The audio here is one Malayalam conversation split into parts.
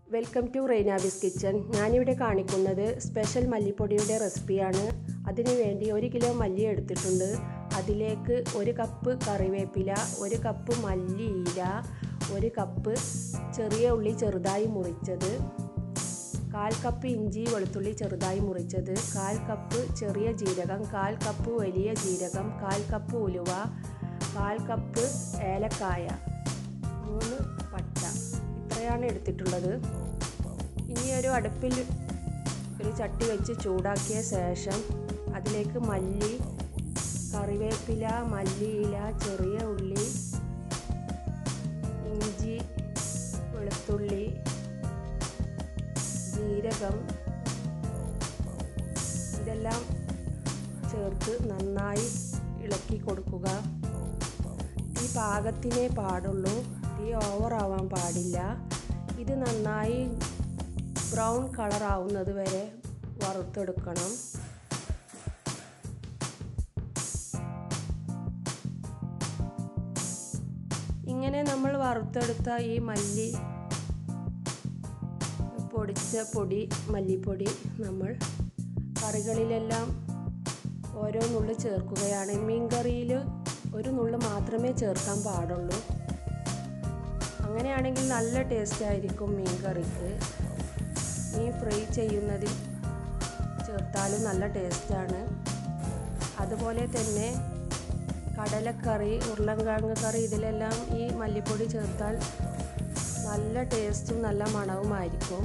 Welcome to റെയ്നാബിസ് kitchen. ഞാനിവിടെ കാണിക്കുന്നത് സ്പെഷ്യൽ മല്ലിപ്പൊടിയുടെ റെസിപ്പിയാണ്. അതിനു വേണ്ടി 1 കിലോ മല്ലി എടുത്തിട്ടുണ്ട്. അതിലേക്ക് 1 കപ്പ് കറിവേപ്പില, 1 കപ്പ് മല്ലിയില, 1 കപ്പ് ചെറിയ ഉള്ളി ചെറുതായി മുറിച്ചത്, 1/4 കപ്പ് ഇഞ്ചി വെളുത്തുള്ളി ചെറുതായി മുറിച്ചത്, 1/4 കപ്പ് ചെറിയ ജീരകം, 1/4 കപ്പ് വലിയ ജീരകം, 1/4 കപ്പ് ഉലുവ, 1/4 കപ്പ് ഏലക്കായ, 3 പട്ട. ഇത്രയാണ് എടുത്തിട്ടുള്ളത്. ഇനി ഒരു അടുപ്പിൽ ഒരു ചട്ടി വെച്ച് ചൂടാക്കിയ ശേഷം അതിലേക്ക് മല്ലി, കറിവേപ്പില, മല്ലിയില, ചെറിയ ഉള്ളി, ഇഞ്ചി, വെളുത്തുള്ളി, ജീരകം ഇതെല്ലാം ചേർത്ത് നന്നായി ഇളക്കി കൊടുക്കുക. തീ പാകത്തിനേ പാടുള്ളൂ, തീ ഓവറാവാൻ പാടില്ല. ഇത് നന്നായി ബ്രൗൺ കളറാവുന്നത് വരെ വറുത്തെടുക്കണം. ഇങ്ങനെ നമ്മൾ വറുത്തെടുത്ത ഈ മല്ലിപ്പൊടി നമ്മൾ കറികളിലെല്ലാം ഓരോ നുള്ളു ചേർക്കുകയാണ്. മീൻകറിയിൽ 1 നുള്ളു മാത്രമേ ചേർക്കാൻ പാടുള്ളൂ. അങ്ങനെയാണെങ്കിൽ നല്ല ടേസ്റ്റ് ആയിരിക്കും മീൻ കറിക്ക്. മീൻ ഫ്രൈ ചെയ്യുന്നതിൽ ചേർത്താലും നല്ല ടേസ്റ്റാണ്. അതുപോലെ തന്നെ കടലക്കറി, ഉരുളൻകിഴങ്ങ് കറി ഇതിലെല്ലാം ഈ മല്ലിപ്പൊടി ചേർത്താൽ നല്ല ടേസ്റ്റും നല്ല മണവുമായിരിക്കും.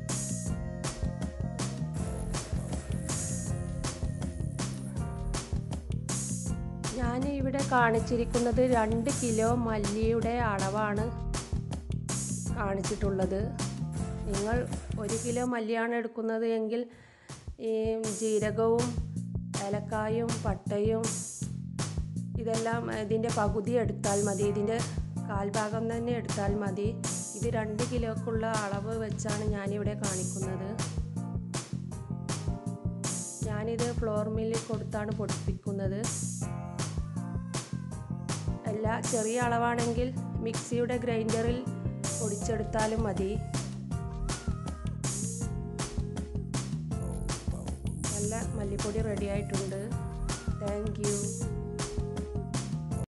ഞാൻ ഇവിടെ കാണിച്ചിരിക്കുന്നത് 2 കിലോ മല്ലിയുടെ അളവാണ് കാണിച്ചിട്ടുള്ളത്. നിങ്ങൾ 1 കിലോ മല്ലിയാണ് എടുക്കുന്നത് എങ്കിൽ ഈ ജീരകവും ഏലക്കായും പട്ടയും ഇതെല്ലാം ഇതിൻ്റെ പകുതി എടുത്താൽ മതി, ഇതിൻ്റെ 1/4 ഭാഗം തന്നെ എടുത്താൽ മതി. ഇത് 2 കിലോക്കുള്ള അളവ് വെച്ചാണ് ഞാനിവിടെ കാണിക്കുന്നത്. ഞാനിത് ഫ്ലോർ മില്ലിൽ കൊടുത്താണ് പൊടിപ്പിക്കുന്നത്. എല്ലാ ചെറിയ അളവാണെങ്കിൽ മിക്സിയുടെ ഗ്രൈൻഡറിൽ പൊടിച്ചെടുത്താലും മതി. നല്ല മല്ലിപ്പൊടി റെഡി ആയിട്ടുണ്ട്. Thank U.